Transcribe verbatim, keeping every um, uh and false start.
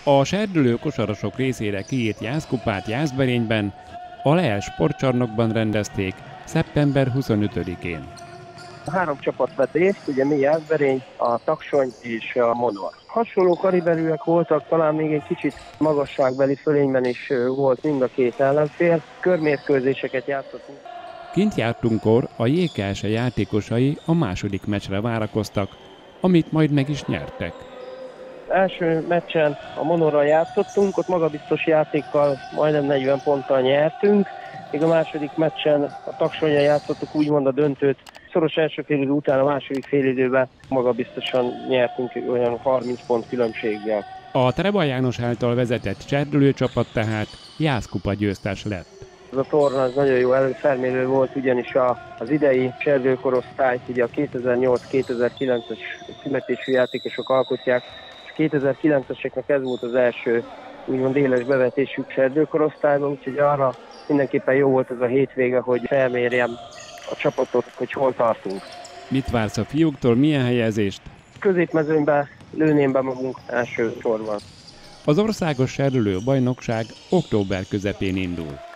A serdülő kosarasok részére kiírt jászkupát Jászberényben, a Leel sportcsarnokban rendezték szeptember huszonötödikén. Három csapat vett részt, ugye mi Jászberény, a Taksony és a Monor. Hasonló kaliberűek voltak, talán még egy kicsit magasságbeli fölényben is volt mind a két ellenfél. Körmérkőzéseket játszottunk. Kint jártunkkor a jé ká es e játékosai a második meccsre várakoztak, amit majd meg is nyertek. Első meccsen a Monorral játszottunk, ott magabiztos játékkal majdnem negyven ponttal nyertünk, míg a második meccsen a Taksonnyal játszottuk úgymond a döntőt. Szoros első félidő után a második félidőben magabiztosan nyertünk olyan harminc pont különbséggel. A Treba János által vezetett serdülő csapat tehát jászkupa győztes lett. Ez a torna az nagyon jó előfelmérő volt, ugyanis a, az idei serdülőkorosztályt ugye a kétezer-nyolc kétezer-kilences születésű játékosok alkotják, és kétezer-kilenceseknek ez volt az első úgymond éles bevetésük serdülőkorosztályban, úgyhogy arra mindenképpen jó volt ez a hétvége, hogy felmérjem a csapatot, hogy hol tartunk. Mit vársz a fiúktól, milyen helyezést? Középmezőnyben lőném be magunk első sorban. Az országos serdülő bajnokság október közepén indul.